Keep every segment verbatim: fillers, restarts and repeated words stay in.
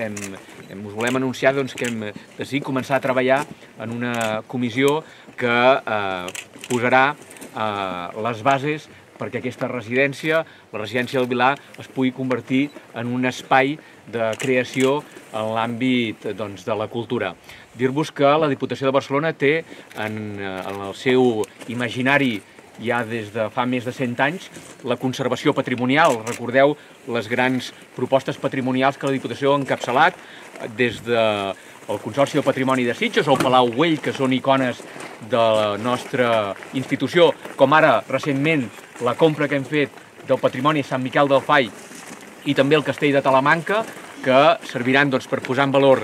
us volem anunciar que hem decidit començar a treballar en una comissió que posarà les bases perquè aquesta residència, la residència del Vilar, es pugui convertir en un espai de creació en l'àmbit de la cultura. Dir-vos que la Diputació de Barcelona té en el seu imaginari ja des de fa més de cent anys la conservació patrimonial. Recordeu les grans propostes patrimonials que la Diputació ha encapçalat des del Consorci del Patrimoni de Sitges o el Palau Güell, que són icones de la nostra institució, com ara recentment la compra que hem fet del patrimoni Sant Miquel del Fai i també el Castell de Talamanca, que serviran per posar en valor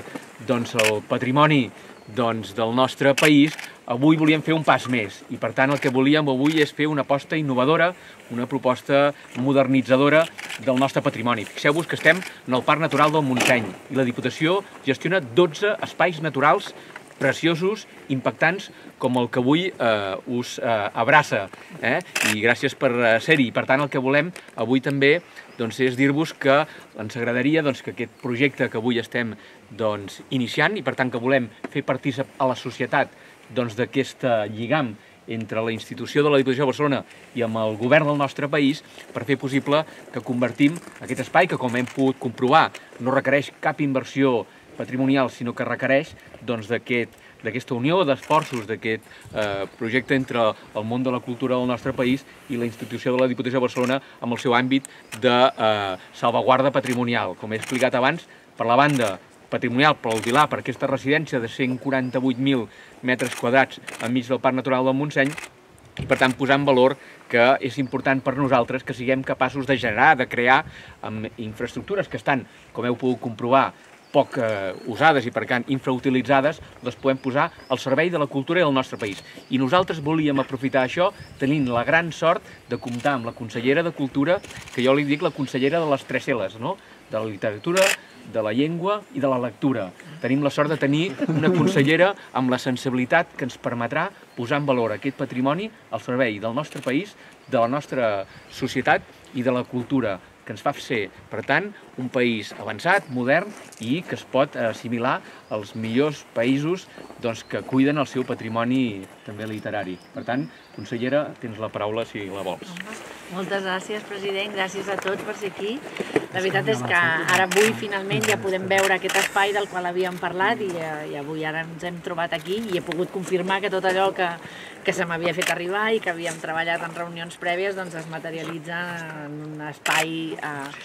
el patrimoni del nostre país. Avui volíem fer un pas més i, per tant, el que volíem avui és fer una aposta innovadora, una proposta modernitzadora del nostre patrimoni. Fixeu-vos que estem en el Parc Natural del Montseny i la Diputació gestiona dotze espais naturals preciosos, impactants, com el que avui us abraça. I gràcies per ser-hi. Per tant, el que volem avui també és dir-vos que ens agradaria que aquest projecte que avui estem iniciant i, per tant, que volem fer partícip a la societat d'aquest lligam entre la institució de la Diputació de Barcelona i amb el govern del nostre país per fer possible que convertim aquest espai, que com hem pogut comprovar no requereix cap inversió patrimonial, sinó que requereix d'aquesta unió d'esforços, d'aquest projecte entre el món de la cultura del nostre país i la institució de la Diputació de Barcelona amb el seu àmbit de salvaguarda patrimonial. Com he explicat abans, per la banda patrimonial pel Vilar, per aquesta residència de cent quaranta-vuit mil metres quadrats enmig del Parc Natural del Montseny, i per tant posar en valor que és important per nosaltres que siguem capaços de generar, de crear amb infraestructures que estan, com heu pogut comprovar, poc usades i per tant infrautilitzades, les podem posar al servei de la cultura del nostre país. I nosaltres volíem aprofitar això tenint la gran sort de comptar amb la consellera de Cultura, que jo li dic la consellera de les tres L's, de la literatura, de la llengua i de la lectura. Tenim la sort de tenir una consellera amb la sensibilitat que ens permetrà posar en valor aquest patrimoni al servei del nostre país, de la nostra societat i de la cultura, que ens fa ser, per tant, un país avançat, modern i que es pot assimilar als millors països que cuiden el seu patrimoni també literari. Per tant, consellera, tens la paraula si la vols. Moltes gràcies, president. Gràcies a tots per ser aquí. La veritat és que ara avui finalment ja podem veure aquest espai del qual havíem parlat i avui ara ens hem trobat aquí i he pogut confirmar que tot allò que se m'havia fet arribar i que havíem treballat en reunions prèvies es materialitza en un espai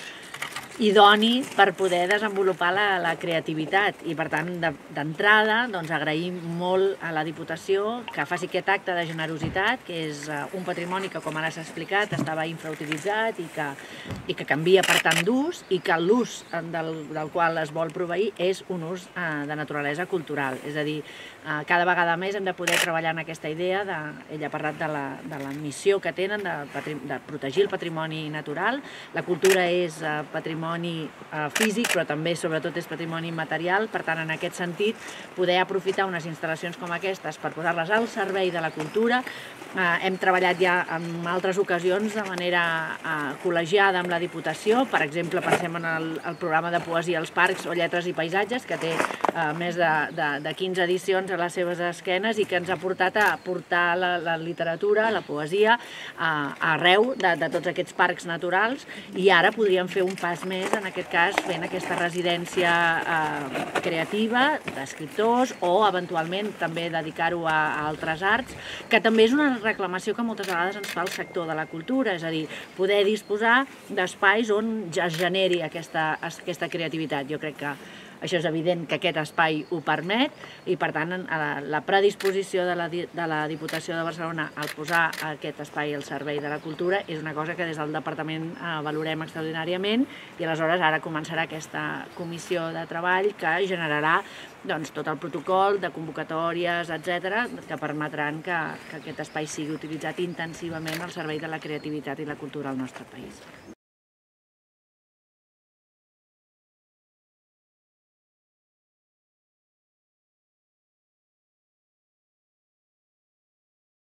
idoni per poder desenvolupar la creativitat i, per tant, d'entrada, agraïm molt a la Diputació que faci aquest acte de generositat, que és un patrimoni que, com ara s'ha explicat, estava infrautilitzat i que canvia per tant d'ús i que l'ús del qual es vol proveir és un ús de naturalesa cultural. És a dir, cada vegada més hem de poder treballar en aquesta idea, ell ha parlat de la missió que tenen de protegir el patrimoni natural. La cultura és patrimoni físic, però també, sobretot, és patrimoni material. Per tant, en aquest sentit, poder aprofitar unes instal·lacions com aquestes per posar-les al servei de la cultura. Hem treballat ja en altres ocasions de manera col·legiada amb la Diputació. Per exemple, pensem en el programa de poesia als parcs o lletres i paisatges, que té més de quinze edicions a les seves esquenes i que ens ha portat a portar la literatura, la poesia, arreu de tots aquests parcs naturals. I ara podríem fer un pas més, en aquest cas, fent aquesta residència creativa d'escriptors o, eventualment, també dedicar-ho a altres arts, que també és una reclamació que moltes vegades ens fa el sector de la cultura, és a dir, poder disposar d'espais on ja es generi aquesta creativitat. Jo crec que això és evident que aquest espai ho permet i, per tant, la predisposició de la Diputació de Barcelona al posar aquest espai al servei de la cultura és una cosa que des del Departament valorem extraordinàriament i, aleshores, ara començarà aquesta comissió de treball que generarà tot el protocol de convocatòries, etcètera, que permetran que aquest espai sigui utilitzat intensivament al servei de la creativitat i la cultura al nostre país.